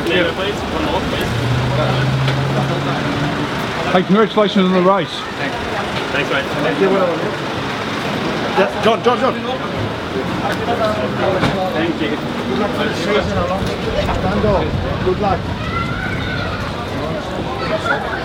Name, please. One more, please. Hey, congratulations on the race. Thanks, mate. Yeah, John. Thank you. Good luck for the season, Alonso. Fernando, good luck.